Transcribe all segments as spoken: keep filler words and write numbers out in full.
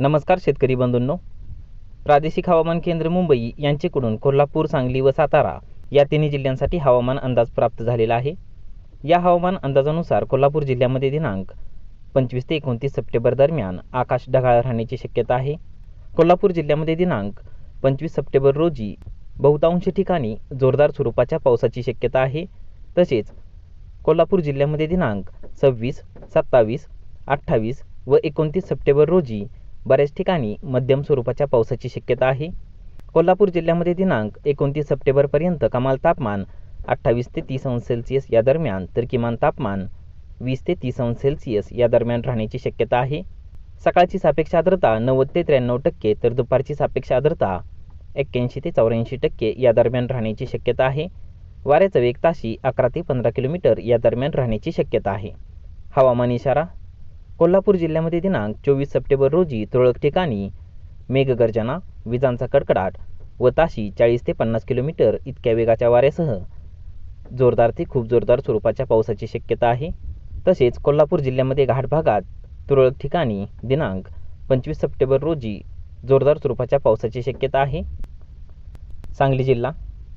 नमस्कार शेतकरी बंधूंनो, प्रादेशिक हवामान केंद्र मुंबई यांच्याकडून कोल्हापूर, सांगली व सातारा या तिन्ही जिल्ह्यांसाठी हवामान अंदाज प्राप्त झालेला आहे। या हवामान अंदाजानुसार कोल्हापूर जिल्ह्यामध्ये दिनांक पंचवीस ते एकोणतीस सप्टेंबर दरम्यान आकाश ढगाळ राहण्याची शक्यता आहे। कोल्हापूर जिल्ह्यामध्ये दिनांक पंचवीस सप्टेंबर रोजी बहुतांश ठिकाणी जोरदार स्वरूपाच्या पावसाची शक्यता आहे। तसेच कोल्हापूर जिल्ह्यामध्ये दिनांक सव्वीस, सत्तावीस, अठ्ठावीस व एकोणतीस सप्टेंबर रोजी बऱ्याच ठिकाणी मध्यम स्वरूपाच्या पावसाची शक्यता आहे। कोल्हापूर जिल्ह्यामध्ये दिनांक एकोणतीस सप्टेंबरपर्यंत कमाल तापमान अठ्ठावीस ते तीस अंश सेल्सिअस या दरम्यान तर किमान तापमान वीस ते तीस अंश सेल्सिअस या दरम्यान राहण्याची शक्यता आहे। सकाळची सापेक्ष आर्द्रता नव्वद ते त्र्याण्णव टक्के तर दुपारची सापेक्ष आर्द्रता एक्क्याऐंशी ते चौऱ्याऐंशी टक्के या दरम्यान राहण्याची शक्यता आहे। वाऱ्याचा वेग ताशी अकरा ते पंधरा किलोमीटर या दरम्यान राहण्याची शक्यता आहे। हवामान इशारा: कोल्हापूर जिल्ह्यामध्ये दिनांक चोवीस सप्टेंबर रोजी तुरळक ठिकाणी मेघगर्जना, विजांचा कडकडाट व ताशी चाळीस ते पन्नास किलोमीटर इतक्या वेगाच्या वाऱ्यासह जोरदार ते खूप जोरदार स्वरूपाच्या पावसाची शक्यता आहे। तसेच कोल्हापूर जिल्ह्यामध्ये घाट भागात तुरळक ठिकाणी दिनांक पंचवीस सप्टेंबर रोजी जोरदार स्वरूपाच्या पावसाची शक्यता आहे। सांगली जिल्हा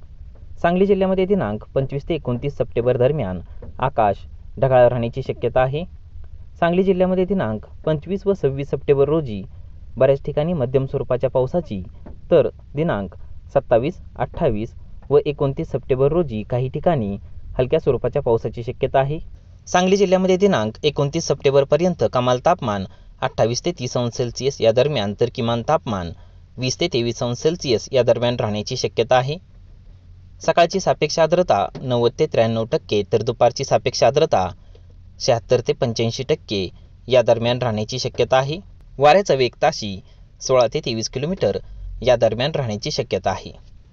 सांगली जिल्ह्यामध्ये दिनांक पंचवीस ते एकोणतीस सप्टेंबर दरम्यान आकाश ढगाळ राहण्याची शक्यता आहे। सांगली जिल्ह्यामध्ये दिनांक पंचवीस व सव्वीस सप्टेंबर रोजी बऱ्याच ठिकाणी मध्यम स्वरूपाच्या पावसाची तर दिनांक सत्तावीस, अठ्ठावीस व एकोणतीस सप्टेंबर रोजी काही ठिकाणी हलक्या स्वरूपाच्या पावसाची शक्यता आहे। सांगली जिल्ह्यामध्ये दिनांक एकोणतीस सप्टेंबरपर्यंत कमाल तापमान अठ्ठावीस ते तीस अंश सेल्सिअस या दरम्यान तर किमान तापमान वीस ते तेवीस अंश सेल्सिअस या दरम्यान राहण्याची शक्यता आहे। सकाळची सापेक्ष आर्द्रता नव्वद ते त्र्याण्णव टक्के तर दुपारची सापेक्ष आर्द्रता शहात्तर ते पंच्याऐंशी टक्के या दरम्यान राहण्याची शक्यता आहे। वाऱ्याचा वेग ताशी सोळा ते तेवीस किलोमीटर या दरम्यान राहण्याची शक्यता आहे।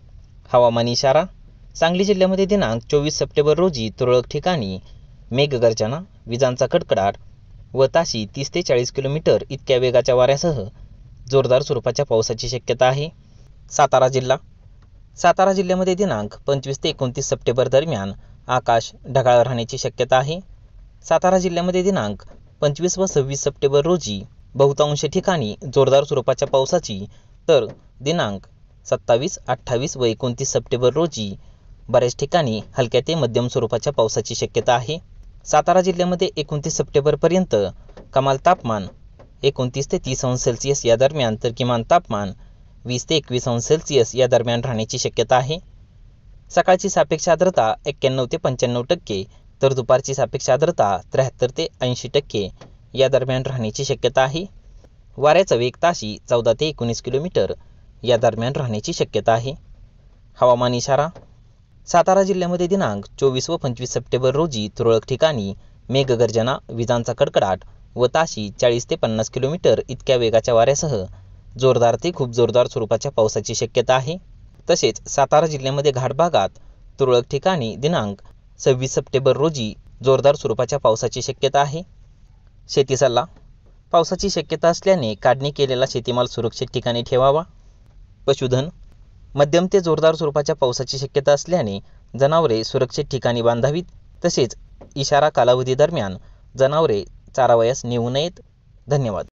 हवामान इशारा: सांगली जिल्ह्यामध्ये दिनांक चोवीस सप्टेंबर रोजी तुरळक ठिकाणी मेघगर्जना, विजांचा कडकडाट व ताशी तीस ते चाळीस किलोमीटर इतक्या वेगाच्या वाऱ्यासह जोरदार स्वरूपाच्या पावसाची शक्यता आहे। सातारा जिल्हा सातारा जिल्ह्यामध्ये दिनांक पंचवीस ते एकोणतीस सप्टेंबर दरम्यान आकाश ढगाळ राहण्याची शक्यता आहे। सातारा जिल्ह्यामध्ये दिनांक पंचवीस व सव्वीस सप्टेंबर रोजी बहुतांश ठिकाणी जोरदार स्वरूपाच्या पावसाची तर दिनांक सत्तावीस, अठ्ठावीस व एकोणतीस सप्टेंबर रोजी बऱ्याच ठिकाणी हलक्या ते मध्यम स्वरूपाच्या पावसाची शक्यता आहे। सातारा जिल्ह्यामध्ये एकोणतीस सप्टेंबरपर्यंत कमाल तापमान एकोणतीस ते तीस अंश सेल्सिअस या दरम्यान तर किमान तापमान वीस ते एकवीस अंश सेल्सिअस या दरम्यान राहण्याची शक्यता आहे। सकाळची सापेक्ष आर्द्रता एक्क्याण्णव ते पंच्याण्णव टक्के तर दुपारची सापेक्ष आर्द्रता त्र्याहत्तर ते ऐंशी टक्के या दरम्यान राहण्याची शक्यता आहे। वाऱ्याचा वेग ताशी चौदा ते एकोणीस किलोमीटर या दरम्यान राहण्याची शक्यता आहे। हवामान इशारा: सातारा जिल्ह्यामध्ये दिनांक चोवीस व पंचवीस सप्टेंबर रोजी तुरळक ठिकाणी मेघगर्जना, विजांचा कडकडाट व ताशी चाळीस ते पन्नास किलोमीटर इतक्या वेगाच्या वाऱ्यासह जोरदार ते खूप जोरदार स्वरूपाच्या पावसाची शक्यता आहे। तसेच सातारा जिल्ह्यामध्ये घाट भागात तुरळक ठिकाणी दिनांक सव्वीस सप्टेंबर रोजी जोरदार स्वरूपाच्या पावसाची शक्यता आहे। शेती सल्ला: पावसाची शक्यता असल्याने काढणी केलेला शेतीमाल सुरक्षित ठिकाणी ठेवावा। पशुधन: मध्यम ते जोरदार स्वरूपाच्या पावसाची शक्यता असल्याने जनावरे सुरक्षित ठिकाणी बांधावीत। तसेच इशारा कालावधी दरम्यान जनावरे चारावयास नेऊ नयेत। धन्यवाद।